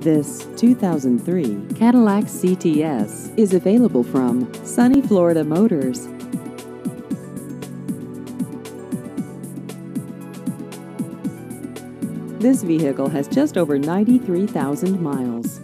This 2003 Cadillac CTS is available from Sunny Florida Motors. This vehicle has just over 93,000 miles.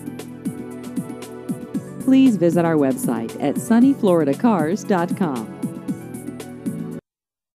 Please visit our website at sunnyfloridacars.com.